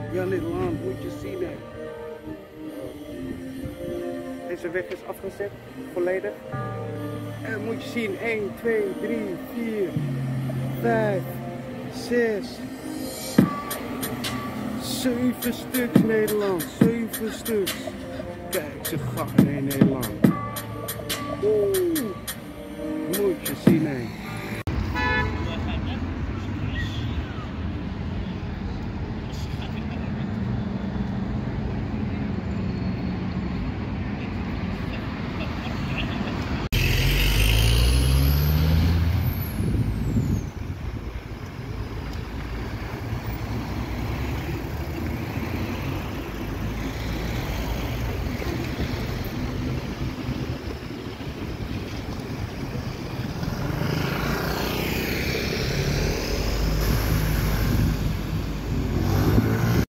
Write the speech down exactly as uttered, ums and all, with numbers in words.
Ja, Nederland, moet je zien hè. Deze weg is afgezet, volledig. En moet je zien, één, twee, drie, vier, vijf, zes, zeven stuks Nederland, zeven stuks. Kijk, ze gaan in Nederland. Oeh, moet je zien hè.